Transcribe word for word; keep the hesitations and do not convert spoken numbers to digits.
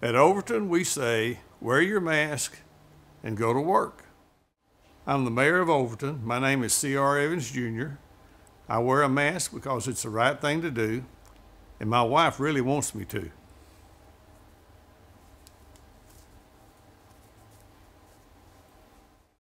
At Overton, we say, wear your mask and go to work. I'm the mayor of Overton. My name is C R Evans Junior I wear a mask because it's the right thing to do, and my wife really wants me to.